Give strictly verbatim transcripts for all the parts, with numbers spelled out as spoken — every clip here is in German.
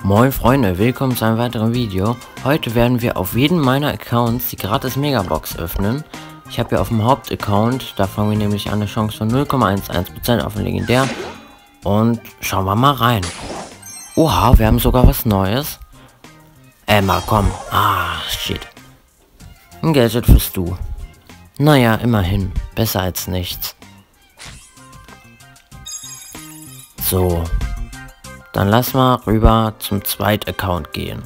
Moin Freunde, willkommen zu einem weiteren Video. Heute werden wir auf jeden meiner Accounts die gratis Megabox öffnen. Ich habe ja auf dem Hauptaccount, da fangen wir nämlich an, eine Chance von null Komma elf Prozent auf den Legendär. Und schauen wir mal rein. Oha, wir haben sogar was Neues. Emma, komm. Ah, shit. Ein Gadget für Stu. Naja, immerhin. Besser als nichts. So. Dann lass mal rüber zum zweiten Account gehen.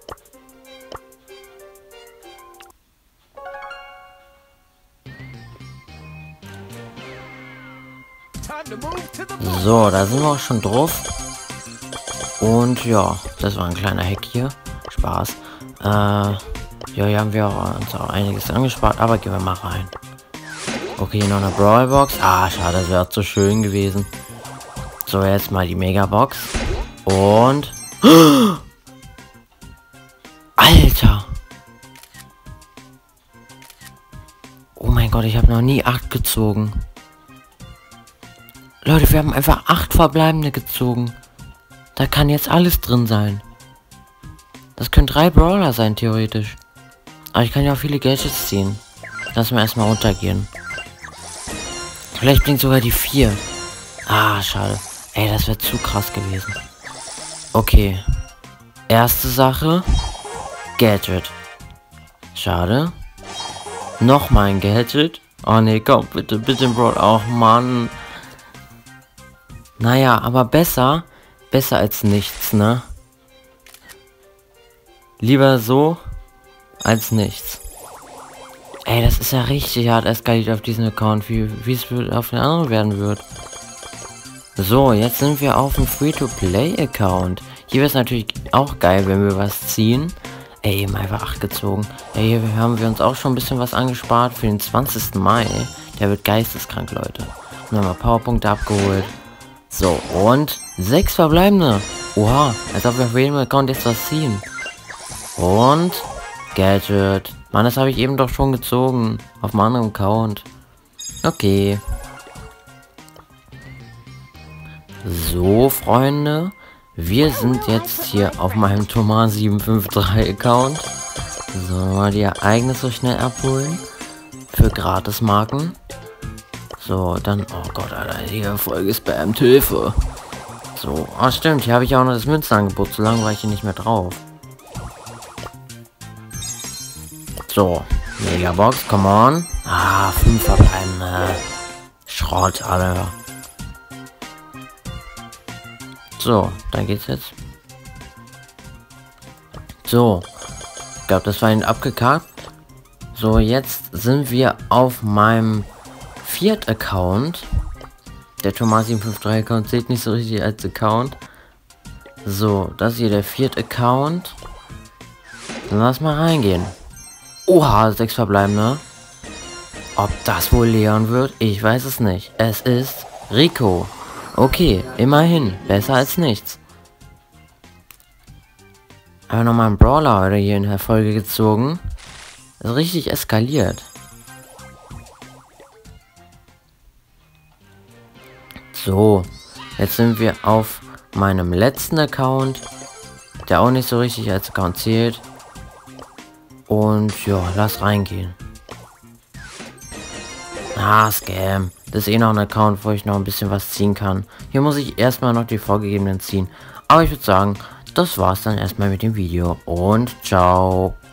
So, da sind wir auch schon drauf. Und ja, das war ein kleiner Hack hier. Spaß. Äh, ja, hier haben wir auch, uns auch einiges angespart, aber gehen wir mal rein. Okay, noch eine Brawlbox. Ah, schade, das wäre zu schön gewesen. So, jetzt mal die Megabox. Und... Alter! Oh mein Gott, ich habe noch nie acht gezogen. Leute, wir haben einfach acht verbleibende gezogen. Da kann jetzt alles drin sein. Das können drei Brawler sein, theoretisch. Aber ich kann ja auch viele Gadgets ziehen. Lassen wir erstmal runtergehen. Vielleicht blinkt sogar die vier. Ah, schade. Ey, das wäre zu krass gewesen. Okay. Erste Sache. Gadget. Schade. Nochmal ein Gadget. Oh ne, komm, bitte, bitte, Bro. Oh, Mann. Naja, aber besser. Besser als nichts, ne? Lieber so als nichts. Ey, das ist ja richtig hart eskaliert auf diesem Account, wie wie es auf den anderen werden wird. So, jetzt sind wir auf dem Free-to-Play-Account. Hier wäre es natürlich auch geil, wenn wir was ziehen. Ey, eben einfach acht gezogen. Ey, hier haben wir uns auch schon ein bisschen was angespart für den zwanzigsten Mai. Der wird geisteskrank, Leute. Und haben wir Powerpunkte abgeholt. So, und sechs verbleibende. Oha, als ob wir auf jedem Account jetzt was ziehen. Und Gadget. Mann, das habe ich eben doch schon gezogen. Auf einem anderen Account. Okay. So, Freunde. Wir sind jetzt hier auf meinem Thomas sieben fünf drei Account. So, mal die Ereignisse schnell abholen. Für Gratismarken. So, dann... Oh Gott, Alter, hier Folge spammt, Hilfe. So, ah, stimmt, hier habe ich auch noch das Münzenangebot. So lange war ich hier nicht mehr drauf. So, Megabox, come on. Ah, fünf verbleibende. Schrott, Alter. So, dann geht's jetzt. So, ich glaube, das war ihn abgekackt. So, jetzt sind wir auf meinem vierten Account. Der Thomas sieben fünf drei Account zählt nicht so richtig als Account. So, das ist hier der vierte Account. Dann lass mal reingehen. Oha, sechs verbleibende. Ob das wohl Leon wird? Ich weiß es nicht. Es ist Rico. Okay, immerhin. Besser als nichts. Aber nochmal ein Brawler heute hier in der Folge gezogen. Das ist richtig eskaliert. So, jetzt sind wir auf meinem letzten Account, der auch nicht so richtig als Account zählt. Und ja, lass reingehen. Ah, Scam. Das ist eh noch ein Account, wo ich noch ein bisschen was ziehen kann. Hier muss ich erstmal noch die vorgegebenen ziehen. Aber ich würde sagen, das war's dann erstmal mit dem Video. Und ciao.